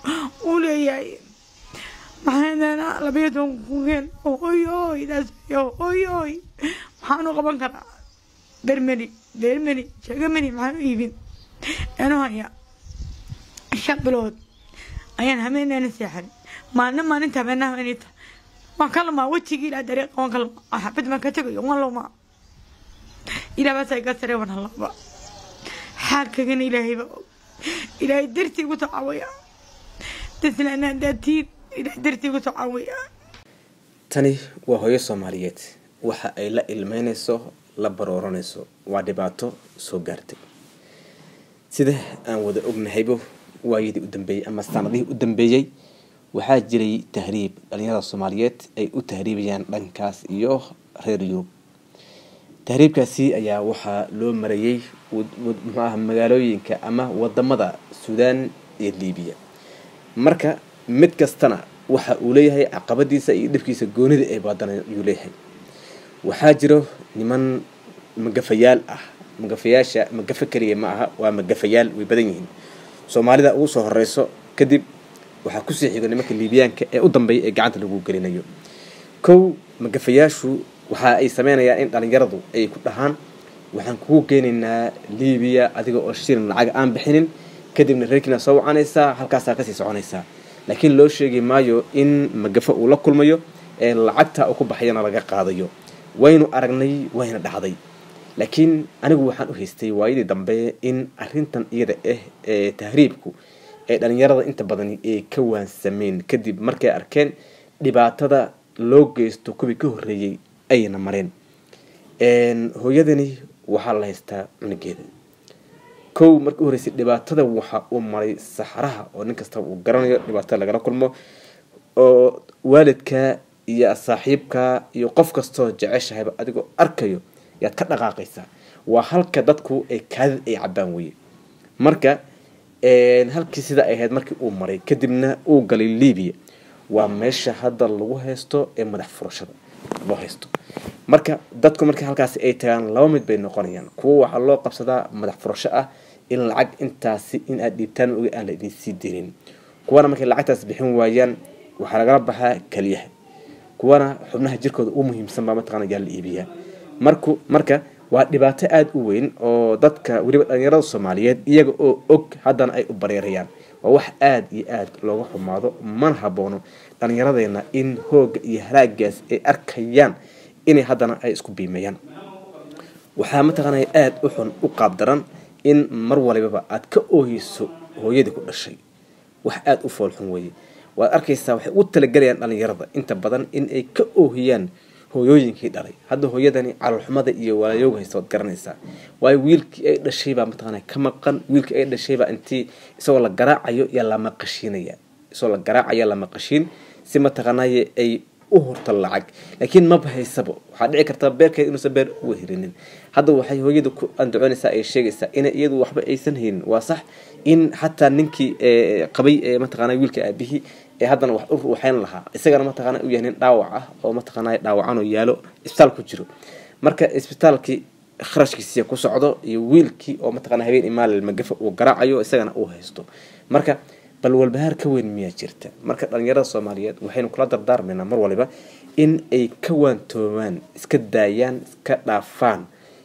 ولي معنا لبيتهم كوين أوي ناس أوي محانو قبان كنا درمني شجمني محانو يبين أنا هيا شبلود أيان همين أنا سيحن ما ننتبه منها منيت ما كلمة وتشيل على طريق ما كلمة أحبت ما كتبه يوم الله ما إلى بس يكسر يوم الله بقى حاكين إلهي بقى إلهي درتي وتعويا تسلنا دتي إلهي درتي وتعويا تاني وهو الصوماليات waxa ay la ilmeynayso la barooranayso waa dhibaato soo gaartay sida aan wada ognahaybo waayidii u dambeeyay ama sanadihii u dambeeyay waxaa jiray tahriib dhalinyarada Soomaaliyeed ay u tahriibayaan dhankaas iyo reer Yurub tahriibkaasi ayaa waxa loo marayay magaalooyinka ama wadamada Suudaan iyo Liibiya marka mid kastana waxa uu leeyahay caqabadiisa iyo dhibkiisa goonida ee badan uu leeyahay waxaa jiro niman magafayaal ah magafayaasha magafa kaliya ma aha waa magafayaal way badan yihiin Soomaalida ugu soo horeyso kadib waxa ku sii xiga nimanka Liibiyaanka ee u dambeeyay ee gacanta lagu galinayo kow magafayaashu waxa ay sameynayaan in dhalinyaradu ay ku dhahaan waxaan kugu geenaynaa Liibiya adiga oo shilin lacag aan bixinin kadibna reerkina soo wacanaysa halkaas ka sii soconaysa laakiin loo sheegay maayo in magafa uu la kulmayo ee lacagta uu ku baxayna laga qaadayo waynu aragnay wayna dhacday laakiin anigu waxaan u haystay waayidii dambe in arintan iyada ee tahriibku ee dhalinyarada inta badan ay ka waansameen kadib markay arkeen dhibaatada loo geysto kubi ka horeeyay ayna mareen hooyadani waxa la haystaa cunugeeda kow markii horeysay dhibaatada waxa uu maray saxaraha oo nin kasta uu garanayo dhibaatada laga kulmo oo waalidka iyo saaxiibka iyo qof kasto jeceshahay adigoo arkayo yaad ka dhaqaaqaysa waa halka dadku ay kaadid ay cabaan weeye marka halkii sida ay ahayd markii uu maray kadibna uu galay Liibiya waa meesha hadda lagu haysto ee madax furashada loo haysto marka dadku markii halkaas ay tagaan laba mid bay noqonayaan kuwa waxa loo qabsadaa madax furasho ah in lacag intaasi in aad dhiibtaan oo aan la idin sii dirin kuwana markii lacagtaas bixin waayaan waxa laga baxaa kaliyaha kuwana xubnaha jirkooda u muhiimsan baa mataqaana yaa la iibiyaa marka waa dhibaato aad u weyn oo dadka waliba dhalinyarada Soomaaliyeed iyaga oo og haddana ay u bareerayaan waa wax aad iyo aad looga xumaado man haboono dhalinyaradeenna in hooga iyo haraagaas ay arkayaan inay haddana ay isku biimeeyaan waxaa mataqaana aad u xun u qaab daran in mar waliba aad ka oohiso hooyadii ku dhashay wax aad u fool xun weeye waad arkaysaa waxay u talagalayaan dhalinyarada inta badan in ay ka oohiyaan hooyooyinkii dhalay hadda hooyadani calolxumada iyo walaalowga haysto garanaysaa way wiilkii ay dhashay baa mataqaana ka maqan wiilkii ay dhashay baa intii isagoo la garaacayo ya la maqashiinaya isagoo la garaacayo la maqashiin si mataqaana ay u horta lacag laakiin ma bahaysabo waxa dhici karta beerkeed inuu sabeer u hirinin hadda waxay hooyadu ku andacoonaysaa ay sheegaysaa in iyadu waxba aysan haynin waa sax in hatta ninkii qabay mataqaana wiilka aabihi haddana wax u ruuxeen lahaa isagana mataqaana u yahay dhaawac ah oo mataqaana dhaawacan oo yaalo isbitaal ku jiro marka isbitaalkii kharashkiisa ku socdo iyo wiilkii oo mataqaana habeen imaal magafa uu garaacayo isagana uu haysto marka bal walbahaar ka weyn miya jirta marka dhalinyarada Soomaaliyeed waxaynu kula dardaarmaynaa mar waliba in ay ka waantoomaan iska daayaan iska dhaafaan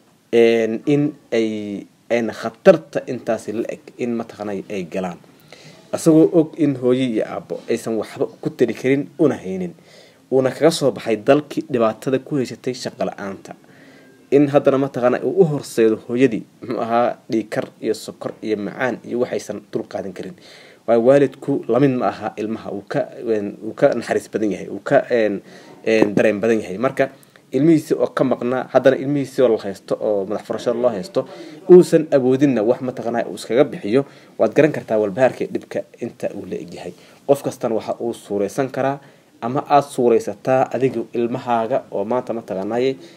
in ay khatarta intaas la eg in mataqaana ay galaan asagoo og in hooyo iyo aabo aysan waxba ku tiri karin una haynin una kaga soo baxay dalkii dhibaatada ku haysatay shaqo la'aanta in haddana mataqaana uu u horseedo hooyadii muxuu ahaa dhiikar iyo sokor iyo macaan iyo waxaysan dul qaadan karin waa waalidku lamid ma aha ilmaha uu ka naxariis badan yahay uu ka dareen badan yahay marka ilmihiisa oo ka maqna haddana ilmihiisa oo la haysto oo madax furashada loo haysto uusan awoodinna wax mataqaana uu iskaga bixiyo waad garan kartaa walbahaarka dhibka inta uu la egyahay qof kastan waxa uu suureysan karaa ama aad suureysataa adiga ilmahaaga oo maanta mataqaana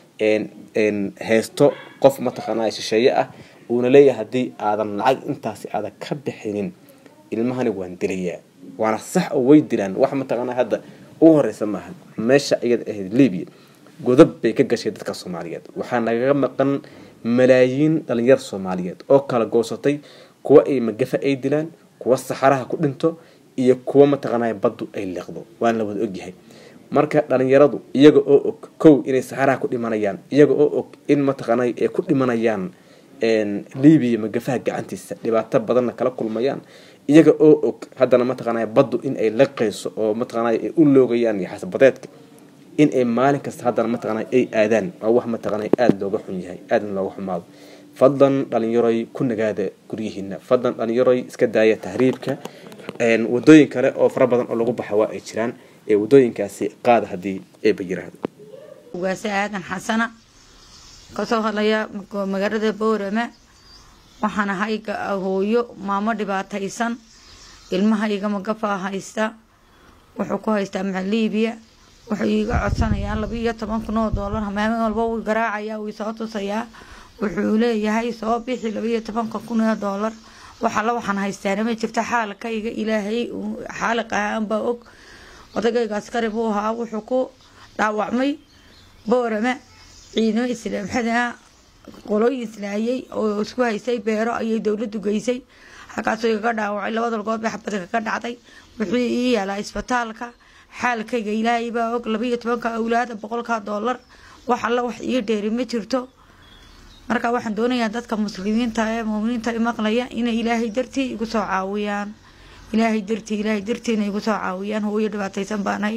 haysto qof mataqaana shisheeye ah uuna leeyahay hadii aadan lacag intaasi aad ka bixinin ilmahani waan dilayaa waana sax oo way dilaan wax mataqaana hadda u horeysa maaha meesha iyada ahayd Liibiya godab bay ka gashay dadka Soomaaliyeed waxa naga maqan malaayiin dhalinyar Soomaaliyeed oo kala goosatay kuwa ay magafa ay dilaan kuwa saxaraha ku dhinto iyo kuwa mataqaanaa baddu ay liqdo waan la wada ogyahay marka dhalinyaradu iyaga oo og kow inay saxaraha ku dhimanayaan iyaga oo og in mataqaanaa ay ku dhimanayaan Liibiya magafaha gacantiisa dhibaato badan kala kulmayaan iyaga oo og haddana mataqaanaa baddu in ay liqayso oo mataqaanaa ay u loogayaan xasabadeedka in ay maalin kasta haddana mataqaanaa ay aadaan waa wax mataqaanaa aad looga xun yahay aad looga xumaado fadlan dhalinyaroy ku nagaada guryihiina fadlan dhalinyaroy iska daaya tahriibka wadooyin kale oo fara badan oo lagu baxo waa ay jiraan ee wadooyinkaasi qaad hadii ay bajiraado ugaasa aadan xasana kasoo hadlaya magaalada Boorama waxaan ahay hooyo maamo dhibaataysan ilmahayga magafa haysta wuxuu ku haystaa Liibiya wuxuu iga codsanayaa $12,000 hameen walba uu garaacaya uu soo tusaya wuxuu leeyahay soo bixi $12,000 waxaan haystaa ma jirto xaalkayga ilaahay xaalqaan ba og odagayga askari buu ahaa wuxuu ku dhaawacmay Boorama ciidamo islaamxada qolooyin islaayay oo isku haysay beero ayay dawladdu geysay halkaasoo iga dhaawacay labada goor bay xabad ka dhacday wuxuu ii yaalaa isbitaalka xaalkayga ilaahay baa og $12,000 awlaad $100 waxa la wax ii dheeri ma jirto marka waxaan doonayaa dadka muslimiinta ee muuminiinta maqlaya in ilaahay dartii igu soo caawiyaan ilaahay dartii inay igu soo caawiyaan hooyo dhibaataysan baana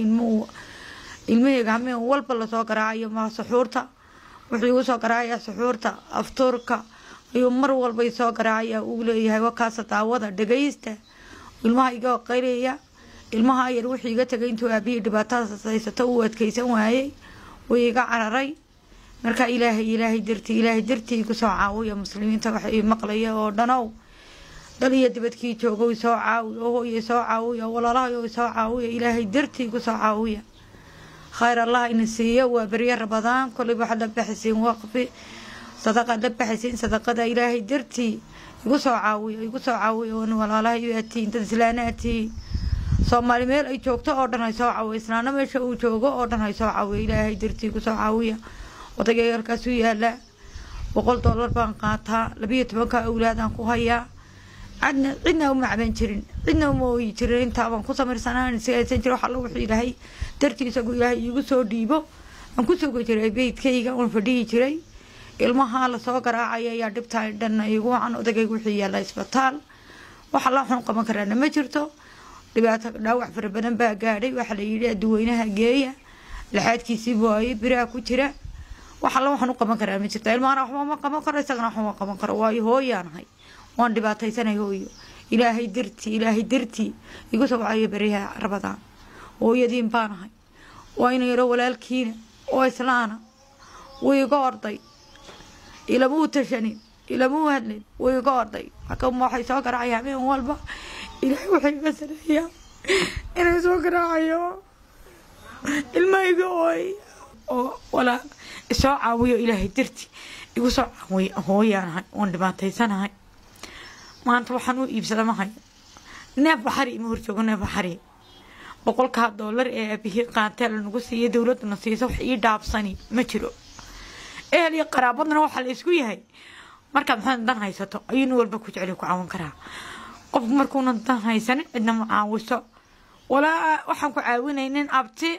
ilmahayga hameen walba la soo garaacayo ma suxuurta wuxuu igu soo garaacaya suxuurta afturka iyo mar walba soo garaacaya uu leeyahay wakaas daawada dhageysta ilmahayga qeyraya ilmaha yar wixii iga tagay intuu aabihi dhibaatadaas haysato uu adkaysan waayay way iga cararay marka ilaahay dartii ku soo caawiyo muslimiinta wax ay maqlaya oo dhanow daliya dibadkii joogo soo caawiyo hooyo soo caawiyo walaalaha soo caawiyo ilaahay dartii ku soo caawiyo خير الله إن سيا وبريا رمضان كل واحد بحسين وقفي صدقة بحسين صدقة إلهي درتي يقصوا عاوي ولا الله يأتي تنزلاناتي صومالي ميل أي شوكته أردنا يسوع عاوي إسلامنا مش هو شوكه أردنا يسوع عاوي إلهي درتي يقصوا عاوي وتجير كسوية لا وقلت الله بانقاتها لبيت بكا أولادنا كوهيا عندنا ومع بنشرين عندنا وموي شرين طبعا خصوصا مرسنا نسيت روح الله وحي لهي درتي سقوا لهي يقصوا ديبو أنكو سقوا شري بيت كيجا ونفدي شري المها على سوق راعي يا دبتاي دنا يجوا عن أدقي وحي يلا إسبتال وحلا حنق مكرنا ما جرتو دبعت نوع في ربنا بقى قاري وحلا دوينها جاية لحد كيسيبواي براكو شرا وحلا حنق مكرنا ما جرتو المها راح ما مكرنا سجنا حما مكرنا واي هو يعني هاي وان dhibaataysanay hooyo ilaahay dartii igu soo wacay bariha Ramadan hooyadiin baanahay waa inay yaro walaalkiina oo islaana way iga orday ilaa tashanin ilaa hadlin way iga orday hakama waxay soo garaacayaan meel walba ilaahay waxay iga sareeyaa inay soo garaacayo ilmahayga oo wala soo caawiyo ilaahay dartii igu soo caawiyo hooyanahay waan dhibaataysanahay maanta waxaan u iibsadaa mahay neef baxari ma horjoogo neef baxari $100 ee abihi qaatay lagu siiyay dawladuna siiso wax ii dhaabsani ma jiro iyo qaraabadna waxa la isku yahay marka maxaan dan haysato ayuu walba ku jecel ku caawin karaa qof markuuna dan haysan cidna ma caawiso wala waxaan ku caawinaynin abti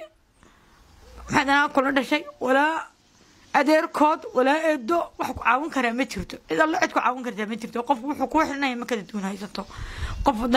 maxaan kula dhashay wala adeerkood wala eedo wax ku caawin kara ma jirto ida la cid ku caawin kartaa ma jirto qof wuxuu ku xirnaa ma kala duwan haysato qof